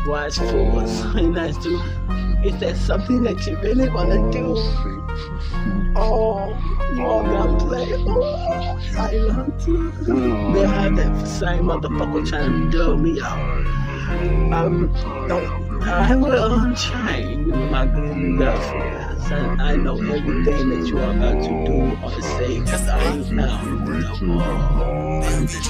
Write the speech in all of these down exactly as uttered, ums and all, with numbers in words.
watch for something that's do. Is that something that you really wanna do? Oh, you wanna play? Oh, I love to. They have that same motherfucker trying to dub me out. Um, don't, I will change my good girlfriends, and I know everything that you are about to do or say, cause I ain't now no more.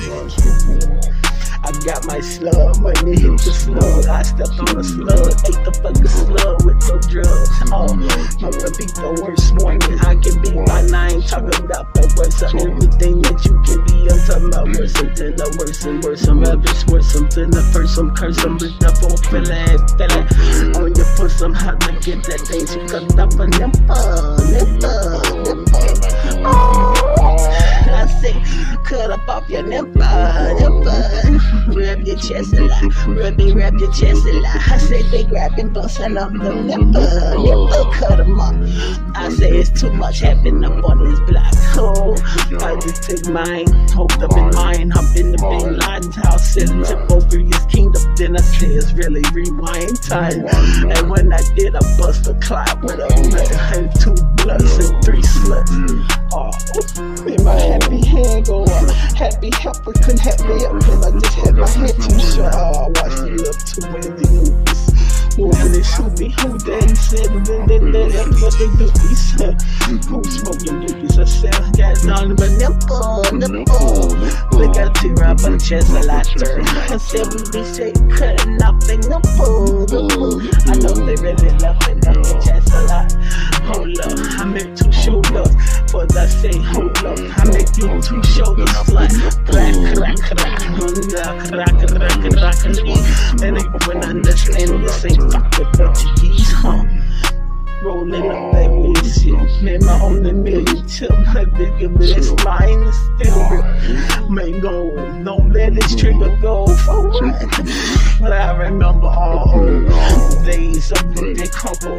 I got my slug, when they hit the slug, I stepped on the slug, ate the fucking slug with no drugs. Oh, I'm gonna be the worst morning I can be by nine, talking about the worst of everything that you can be. I'm talking about worse than the worst and worse, I'm rubbish, worse than the first, I'm cursed, I'm ripped up on feeling, feeling on your pussy, I'm how to get that thing, she cut up a nipple, nipple, nipple. Oh, I say, cut up off your nipple, nipple. Rub your chest a lot, rub me, rub your chest a lot. I say they grabbing, busting up the nipple, nipple, cut them up. I say it's too much happening up on this block. Oh, I just take mine, hooked up in mine, hop in the Bin Laden's house, sit and tip over his kingdom. Then I say it's really rewind time. And when I did, I bust a clock with a and two bloods and three sluts. Oh, made my happy hand go up. Happy helper couldn't help me up, cause I just had my head too short. Oh, I watched it up too many movies. Moving and shoot me, who then said, then then then that's what they do. He said, who smoking doobies? I said, I got down my nipple, nipple. Look at the tear up on the chest a lot, sir. I said, we be straight cutting off the nipple, nipple. I know they really love it up the chest a lot. Hold up, I make two shoulders, but I say, hold up, I make you two shoulders flat. Crack, crack, crack, crack, crack, crack, crack. And they wouldn't understand this ain't fucking Portuguese, huh? Rolling up that weird shit, made my only million tip. My bigger bitch, mine is still real. Man, go, don't let this trigger go forward. But I remember all old days of the big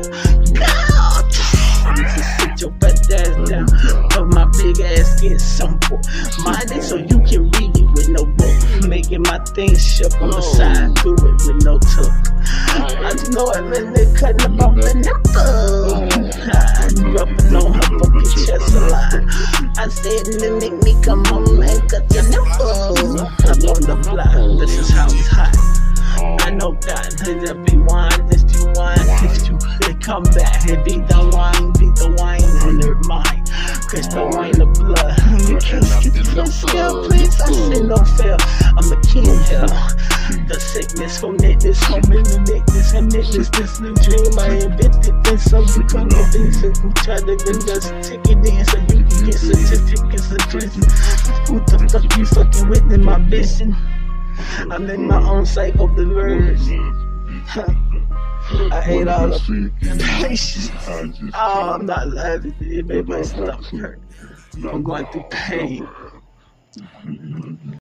couple. Just sit your fat ass down, but my big ass get simple. Mind it so you can read it with no book. Making my things shook on the side, do it with no tuck. I just know it when they cutting up off the nipple. I rubbing on her fucking chest a lot. I said, it make me come home and cut your nipple. I'm on the block, this is how it's hot. I know that, if you want, if you want, if you come back, it be the wine, be the wine in their mind. Cause the wine of blood. Get the first skill, please. I say no fail. I'm the king here. The sickness from this, from this, and this, this new dream I invented. Then so you come to visit and try to then just take it in so you can get certificates of prison. Who the fuck you fucking with in my vision? I'm in my own cycle of the verse. I ate all the patience. Oh, I'm not laughing. It made my stomach hurt. I'm going through pain.